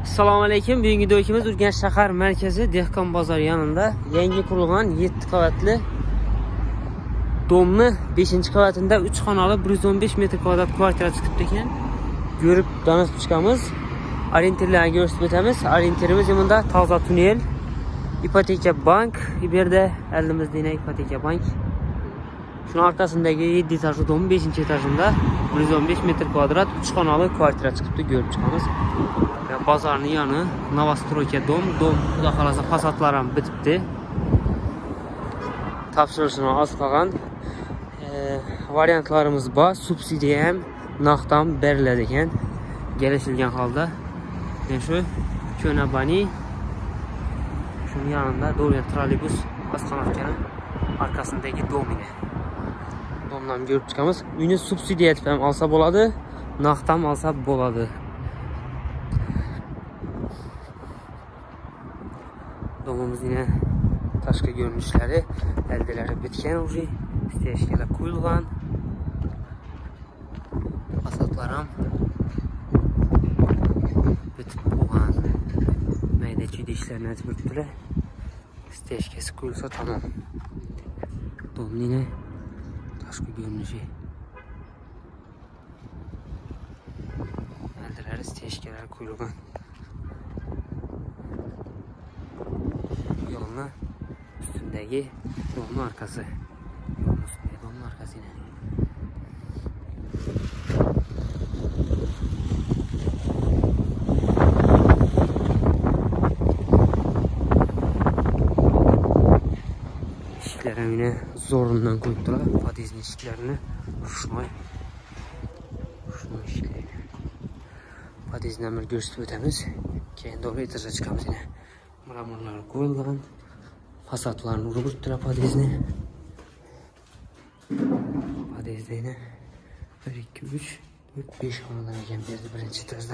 Assalomu alaykum. Bugungi videomiz Urganch shahar markazi Dehqon bozori yonida yangi qurilgan 7 qavatli domni 5-qavatida 3 xonali 115 metr kvadrat kvartira chiqibdi ekan. Ko'rib tanishib chiqamiz. Orientirlarni ko'rsatib o'tamiz. Orientirimiz bunda toza tunnel, ipoteka bank, bu yerda elimizda ipoteka bank. Şunun arkasındaki 7 etajlı dom 5. etajında 115 metr kvadrat 3 xonali kvartira chiqibdi, ko'rib chiqamiz. Bazarının yanı Novostroyka dom. Xudo xolasa fasadlar ham bitibdi. Topshirishini az qolgan. Variantlarımız bor. Subsidiya ham naqddan beriladi ekan. Kelishilgan holda. Yani şu Könabani şunun yanında Doğruya trolleybus Asqanavkani arkasındaki dom yine. Domdan görüp çıkamız. Uyni subsidiya etib ham alsa bo'ladi, naqddan alsa bo'ladi. Domumuz yine taşkı görünüşleri, eldeleri bitken ucu, steşkeler koyulgan, asatlarım bitip boğan, meydeci dişlerine etbirttiler, steşkesi koyulsa tamam. Dom yine taşkı görünüşü, eldeleri steşkeler koyulgan. Yoluna üstündeki dolma arkası. Yolun üstündeki dolma arkası yine. İşiklerine yine zorundan koydular. Padizin işiklerini ruşmay. Ruşmay işiklerini. Padizinden bir gösterip ötemiz. Kendi doğru etaja çıkamız yine. Mramorlar koyulgan. Fasadlarını urub padizini. Padizde yine 1, 2, 3, 4, 5 xonadan ekan berdi birinchi etajda.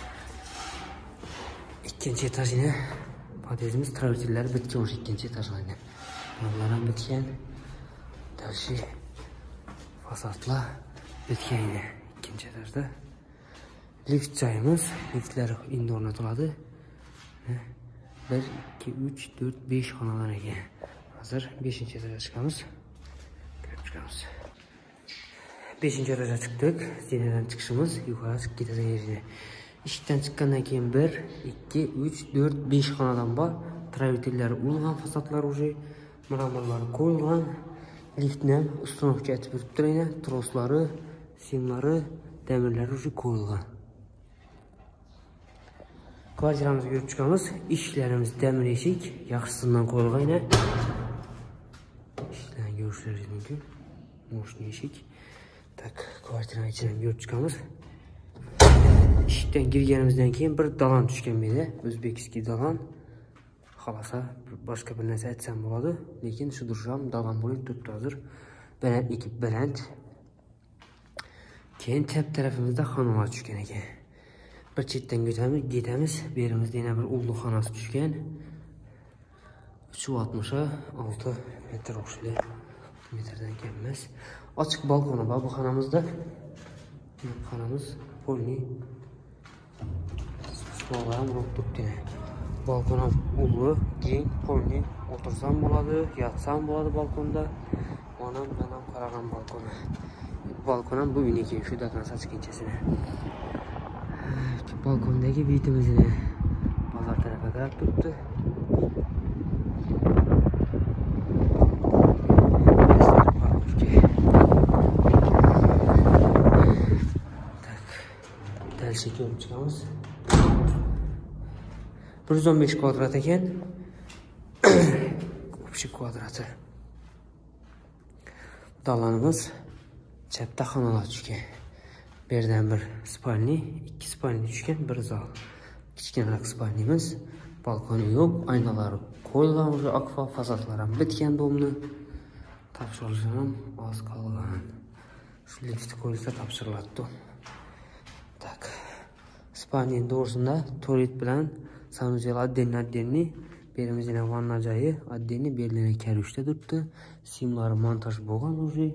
İkinci etaj yine padizimiz travertillari bitgan o'sha ikkinchi etajda yine. Yollar ham bitgan. Dalshi fasadlar bitgan yine ikinci etajda. Lift joyimiz, liftlar endi o'rnatiladi. 1, 2, 3, 4, 5 xonalar ekan. Hozir 5-etaja chiqamiz. Ko'rib chiqamiz. 5-etaja chiqdik. Zinadan chiqishimiz yuqori chiqib ketadigan yerga. Eshikdan chiqqandan keyin 1, 2, 3, 4, 5 xonadan bor. Travertillari urilgan, fasadlar уже mramorlari qo'yilgan. Liftni ham ustunovka etib turibdi. Troslari, simlari, damirlari уже qo'yilgan. Kvartiramızı görüp çıkamız. İşlerimiz demir eşik. Yaxşısından qo'yilgan yine. İşlerini görüşleriniz mümkün. Moşni eşik. Tak, kvartiranın içinden görüp çıkamız. İşikten girgenimizden keyin bir dalan tushgan meydi. O'zbekskiy dalan. Xolasa boshqa bir narsa aytsam bo'ladi. Lekin shu durjam dalan bo'lib turibdi hozir. Baland ekib baland. Keyin chap tarafimizda xonalar tushgan ekan. Bir chetdan ketamiz. Berimizda yana bir ulug' xonasi tushgan. 366 metr o'xshaydi. Metrdan kam emas. Ochiq balkoni bor bu xonamizda. Xonamiz polni. Stollar ham turibdi. Balkon ham ulug', keng, polni. O'tirsam bo'ladi, yotsam bo'ladi balkonda. Onam bilan qaragan balkoni. Balkon ham bu uyniki, shu daqiqani sachkinchasini. Balkondagi bitimiz yine bozor tarafa qarab turibdi. Dalshi ko'rib chiqamiz. 115 kvadrat ekan. Общий kvadrati. Dalanimiz chapda xonalar tushgan. Birden bir spalni, 2 spalni tushgan, bir zal. Kichkinaroq spalnimiz, balkoni yo'q, aynalar qo'yilgan, o'sha akfa fasadlar ham bitgan domni. Topshirilishi ham oz qolgan. Shu lift qo'yilsa topshiriladi. Tak. Spalnining to'g'risida tualet bilan sanuzel отдельно. Berimiz yana vanna joyi, отдельно berilgan karushda turibdi. Simlari montaj bo'lgan o'sha.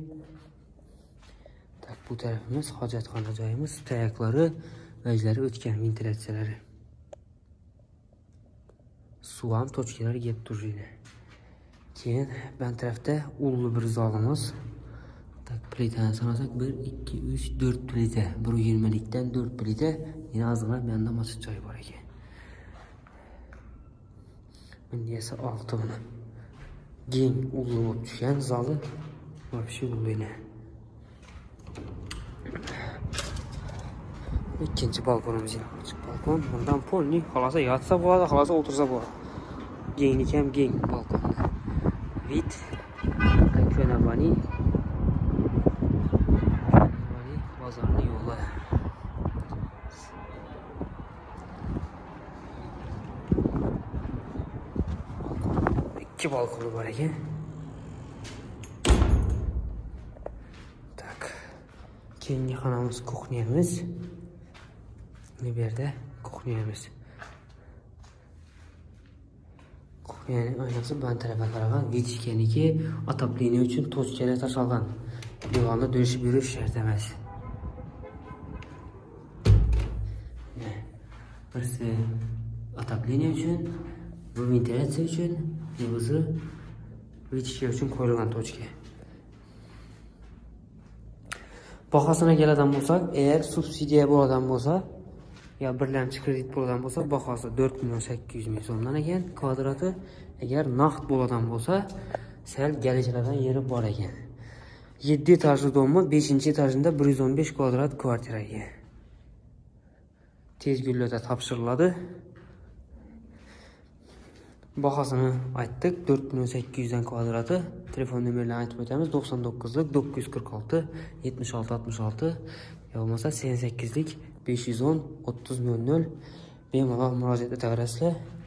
Bu tarafimiz hojatxona joyimiz, tayoqlari, vajlari o'tgan ventilyatsiyalari. suv ham tochkalar kelib turadi. Keyin ben tarafda ullu bir zalimiz. Tak plitani sanasak 1 2 3 4 plita. 120likdan 4 plita. Yine azgina bu yerda masa joy bor ekan. Bunda esa 6 buni. Keng ullu bo'lib tushgan zali. Вообще ullu. İkinci balkonumuz yine açık balkon. Bundan polni xalasa yatsa bo'ladi, xalasa o'tirsa bo'ladi. Kenglik ham keng balkonda. Vid Ko'navani bozorning yo'li. İki balkonu var ekan. Tak. Keyingi xonamiz kuxnyamiz. Bu yerda kuxnyamiz. Yani aynası ben tarafa qaragan vitishkaniki atapleniya uchun tochkalar tashalgan. Divanda döşüp yurish shart emas. Birisi atapleniya uchun, bu ventilyatsiya uchun, bunisi vitishka uchun qo'yilgan tochka. Bahosine keladigan bo'lsak, eğer subsidiya bo'ladigan bo'lsa, ya birlamchi kredit bo'ladigan bo'lsa, bahosi 4.800.000 so'mdan ekan kvadrati. Agar naqd bo'ladigan bo'lsa, sal galichalardan yeri bor ekan. 7 etajli domni 5-etajında 115 kvadrat kvartira ekan. Tez kunlarda topshiriladi. Bahosini aytdik, 4.800 dan kvadrati. Telefon nomerlarini aytib o'tamiz. 99lik 946 76 66 ya bo'lmasa 88lik 510 30 00 bemalol murojaat etaverasizlar.